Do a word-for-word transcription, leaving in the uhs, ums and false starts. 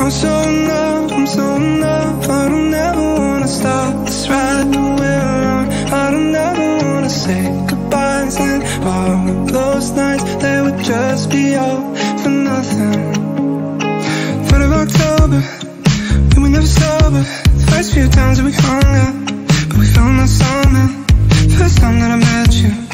I'm so in love, I'm so in love. I don't ever wanna stop this ride that we're on. I don't ever wanna say goodbyes, and all of those nights, they would just be all for nothing. Third of October, we were never sober. The first few times that we hung out, but we found that summer. First time that I met you,